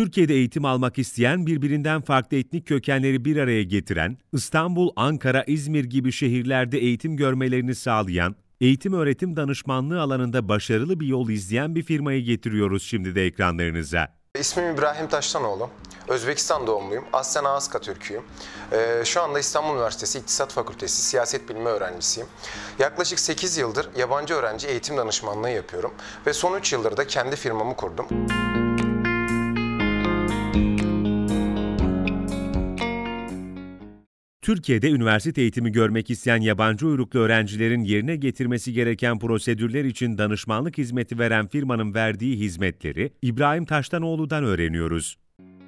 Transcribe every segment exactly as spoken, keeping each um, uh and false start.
Türkiye'de eğitim almak isteyen, birbirinden farklı etnik kökenleri bir araya getiren, İstanbul, Ankara, İzmir gibi şehirlerde eğitim görmelerini sağlayan, eğitim öğretim danışmanlığı alanında başarılı bir yol izleyen bir firmayı getiriyoruz şimdi de ekranlarınıza. İsmim İbrahim Taşlanoğlu. Özbekistan doğumluyum. Aslen Ağızka Türküyüm. Ee, şu anda İstanbul Üniversitesi İktisat Fakültesi Siyaset Bilimi öğrencisiyim. Yaklaşık sekiz yıldır yabancı öğrenci eğitim danışmanlığı yapıyorum. Ve son üç yıldır da kendi firmamı kurdum. Türkiye'de üniversite eğitimi görmek isteyen yabancı uyruklu öğrencilerin yerine getirmesi gereken prosedürler için danışmanlık hizmeti veren firmanın verdiği hizmetleri İbrahim Taşlanoğlu'dan öğreniyoruz.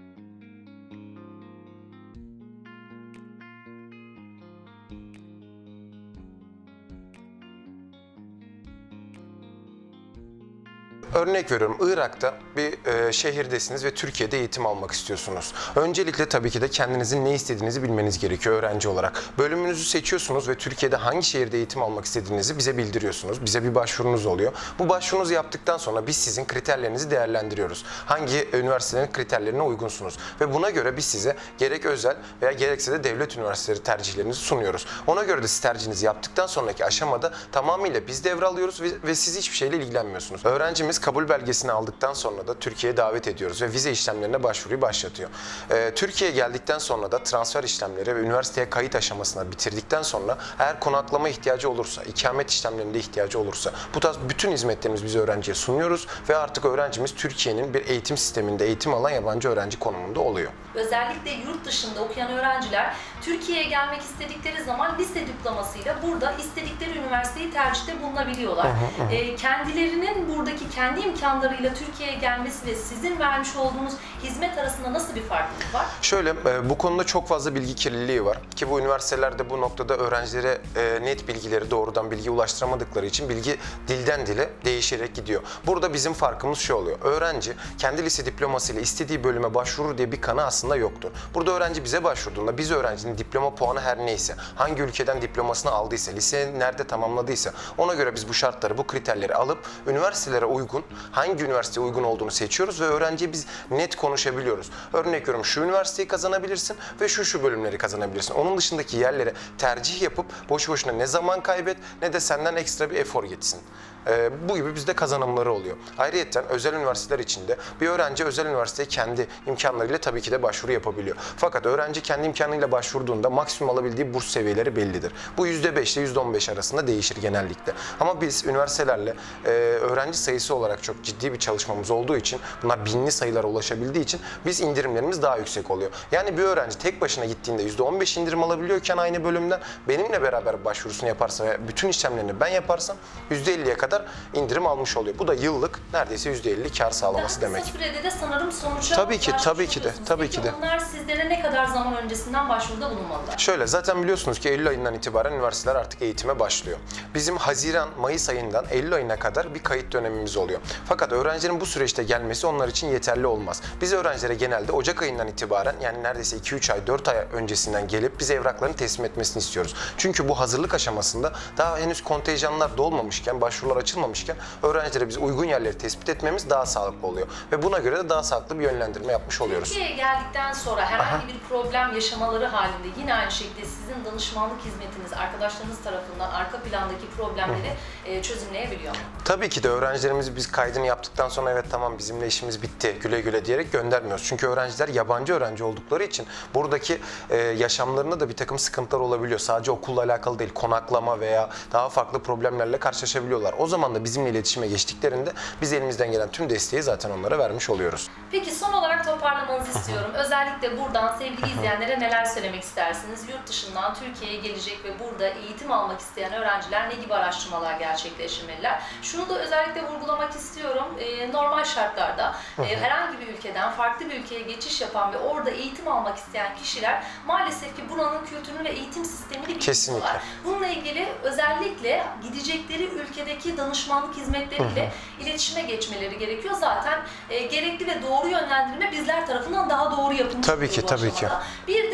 Örnek veriyorum, Irak'ta bir e, şehirdesiniz ve Türkiye'de eğitim almak istiyorsunuz. Öncelikle tabii ki de kendinizin ne istediğinizi bilmeniz gerekiyor öğrenci olarak. Bölümünüzü seçiyorsunuz ve Türkiye'de hangi şehirde eğitim almak istediğinizi bize bildiriyorsunuz. Bize bir başvurunuz oluyor. Bu başvurunuzu yaptıktan sonra biz sizin kriterlerinizi değerlendiriyoruz. Hangi üniversitelerin kriterlerine uygunsunuz. Ve buna göre biz size gerek özel veya gerekse de devlet üniversiteleri tercihlerinizi sunuyoruz. Ona göre de siz tercihinizi yaptıktan sonraki aşamada tamamıyla biz devralıyoruz ve, ve siz hiçbir şeyle ilgilenmiyorsunuz. Öğrencimiz kabul belgesini aldıktan sonra da Türkiye'ye davet ediyoruz ve vize işlemlerine başvuruyu başlatıyor. Ee, Türkiye'ye geldikten sonra da transfer işlemleri ve üniversiteye kayıt aşamasına bitirdikten sonra eğer konaklama ihtiyacı olursa, ikamet işlemlerinde ihtiyacı olursa bu tarz bütün hizmetlerimizi biz öğrenciye sunuyoruz ve artık öğrencimiz Türkiye'nin bir eğitim sisteminde eğitim alan yabancı öğrenci konumunda oluyor. Özellikle yurt dışında okuyan öğrenciler Türkiye'ye gelmek istedikleri zaman lise diplomasıyla burada istedikleri üniversiteyi tercihte bulunabiliyorlar. Hı hı hı. E, kendilerinin buradaki kendi imkanlarıyla Türkiye'ye gelmesi ve sizin vermiş olduğunuz hizmet arasında nasıl bir farklılık var? Şöyle, bu konuda çok fazla bilgi kirliliği var ki bu üniversitelerde bu noktada öğrencilere net bilgileri doğrudan bilgi ulaştıramadıkları için bilgi dilden dile değişerek gidiyor. Burada bizim farkımız şu oluyor. Öğrenci kendi lise diplomasıyla istediği bölüme başvurur diye bir kanı aslında yoktur. Burada öğrenci bize başvurduğunda biz öğrencinin diploma puanı her neyse, hangi ülkeden diplomasını aldıysa, liseyi nerede tamamladıysa ona göre biz bu şartları, bu kriterleri alıp üniversitelere uygun, hangi üniversiteye uygun olduğunu seçiyoruz ve öğrenciye biz net konuşabiliyoruz. Örnek veriyorum, şu üniversiteyi kazanabilirsin ve şu şu bölümleri kazanabilirsin. Onun dışındaki yerlere tercih yapıp boşu boşuna ne zaman kaybet ne de senden ekstra bir efor geçsin. Ee, bu gibi bizde kazanımları oluyor. Ayrıca özel üniversiteler içinde bir öğrenci özel üniversiteye kendi imkanlarıyla tabii ki de başvuru yapabiliyor. Fakat öğrenci kendi imkanıyla başvurduğunda maksimum alabildiği burs seviyeleri bellidir. Bu yüzde beş ile yüzde on beş arasında değişir genellikle. Ama biz üniversitelerle e, öğrenci sayısı olarak çok ciddi bir çalışmamız olduğu için, bunlar binli sayılara ulaşabildiği için biz indirimlerimiz daha yüksek oluyor. Yani bir öğrenci tek başına gittiğinde yüzde on beş indirim alabiliyorken aynı bölümden benimle beraber başvurusunu yaparsa ve bütün işlemlerini ben yaparsam yüzde elliye kadar indirim almış oluyor. Bu da yıllık neredeyse yüzde elli kar sağlaması demek. Daha kısa sürede de sanırım sonuca tabii ki, tabii ki de, tabii Peki ki de. Bunlar sizlere ne kadar zaman öncesinden başvuruda bulunmalılar? Şöyle, zaten biliyorsunuz ki Eylül ayından itibaren üniversiteler artık eğitime başlıyor. Bizim Haziran, Mayıs ayından Eylül ayına kadar bir kayıt dönemimiz oluyor. Fakat öğrencilerin bu süreçte gelmesi onlar için yeterli olmaz. Biz öğrencilere genelde Ocak ayından itibaren, yani neredeyse iki üç ay, dört ay öncesinden gelip bize evraklarını teslim etmesini istiyoruz. Çünkü bu hazırlık aşamasında daha henüz kontenjanlar dolmamışken, başvurular açılmamışken öğrencilere biz uygun yerleri tespit etmemiz daha sağlıklı oluyor. Ve buna göre de daha sağlıklı bir yönlendirme yapmış oluyoruz. Türkiye'ye geldikten sonra herhangi Aha. bir problem yaşamaları halinde yine aynı şekilde sizin danışmanlık hizmetiniz arkadaşlarınız tarafından arka plandaki problemleri e, çözümleyebiliyor mu? Tabii ki de öğrencilerimizi biz kaydını yaptıktan sonra evet tamam bizimle işimiz bitti güle güle diyerek göndermiyoruz. Çünkü öğrenciler yabancı öğrenci oldukları için buradaki e, yaşamlarında da bir takım sıkıntılar olabiliyor. Sadece okulla alakalı değil, konaklama veya daha farklı problemlerle karşılaşabiliyorlar. O zaman da bizimle iletişime geçtiklerinde biz elimizden gelen tüm desteği zaten onlara vermiş oluyoruz. Peki son olarak toparlamanızı istiyorum. Özellikle buradan sevgili izleyenlere neler söylemek istersiniz? Yurt dışından Türkiye'ye gelecek ve burada eğitim almak isteyen öğrenciler ne gibi araştırmalar gerçekleştirmeliler? Şunu da özellikle vurgulamak istiyorum. Ee, normal şartlarda e, herhangi bir ülkeden farklı bir ülkeye geçiş yapan ve orada eğitim almak isteyen kişiler maalesef ki buranın kültürünü ve eğitim sistemini bilmiyorlar. Bununla ilgili özellikle gidecekleri ülkedeki danışmanlık hizmetleriyle iletişime geçmeleri gerekiyor. Zaten e, gerekli ve doğru yönlendirme bizler tarafından daha doğru yapılmış. Tabii ki, tabii ki. Bir de öğrenci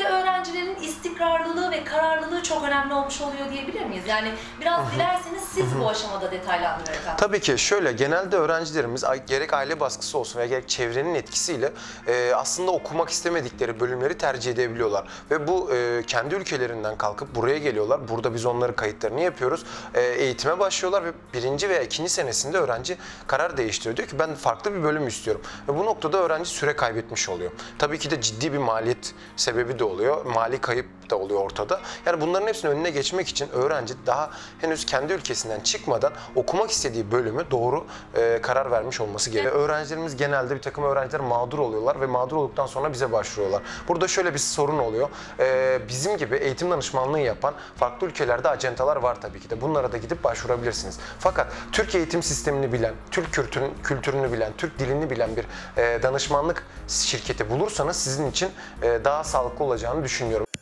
öğrencilerin istikrarlılığı ve kararlılığı çok önemli olmuş oluyor diyebilir miyiz? Yani biraz dilerseniz siz bu aşamada detaylandırın efendim. Tabii ki şöyle, genelde öğrencilerimiz gerek aile baskısı olsun veya gerek çevrenin etkisiyle e, aslında okumak istemedikleri bölümleri tercih edebiliyorlar. Ve bu e, kendi ülkelerinden kalkıp buraya geliyorlar. Burada biz onların kayıtlarını yapıyoruz. E, eğitime başlıyorlar ve birinci veya ikinci senesinde öğrenci karar değiştiriyor. Diyor ki ben farklı bir bölüm istiyorum. Ve bu noktada öğrenci süre kaybetmiş oluyor. Tabii ki de ciddi bir maliyet sebebi de oluyor. Mali kayıp da oluyor ortada. Yani bunların hepsinin önüne geçmek için öğrenci daha henüz kendi ülkesinden çıkmadan okumak istediği bölümü doğru e, karar vermiş olması gerekiyor. Evet. Öğrencilerimiz genelde bir takım öğrenciler mağdur oluyorlar ve mağdur olduktan sonra bize başvuruyorlar. Burada şöyle bir sorun oluyor. E, bizim gibi eğitim danışmanlığı yapan farklı ülkelerde acentalar var tabii ki de. Bunlara da gidip başvurabilirsiniz. Fakat Türk eğitim sistemini bilen, Türk kültürün, kültürünü bilen, Türk dilini bilen bir e, danışmanlık şirketi bulursanız sizin için e, daha sağlıklı olacağını düşünüyorum.